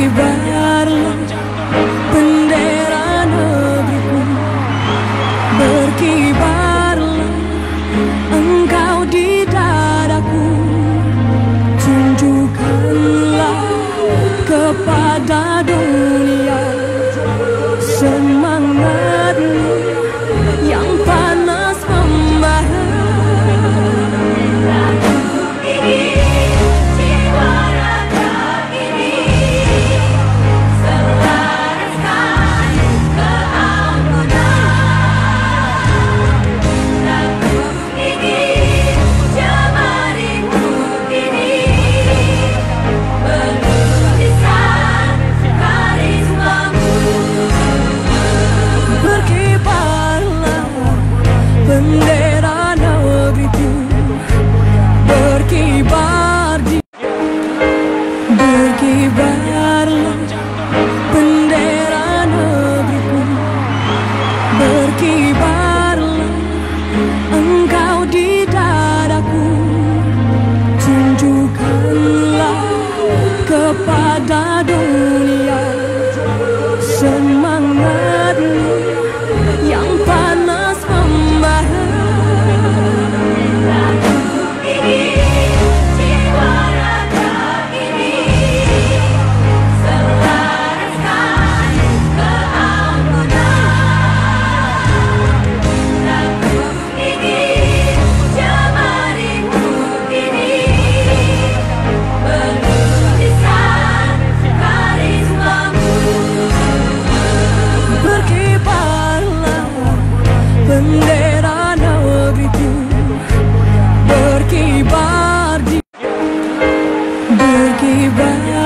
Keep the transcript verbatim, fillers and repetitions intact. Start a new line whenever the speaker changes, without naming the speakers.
Berkibarlah bendera negeriku, berkibarlah engkau di dadaku, tunjukkanlah kepada dunia semangatmu yang panas membara. Bendera negeriku berkibar di berkibarlah bendera negeriku, berkibarlah engkau di dadaku, tunjukkanlah kepada dunia semangatmu yang panas membara. Bendera negeriku berkibar di berkibar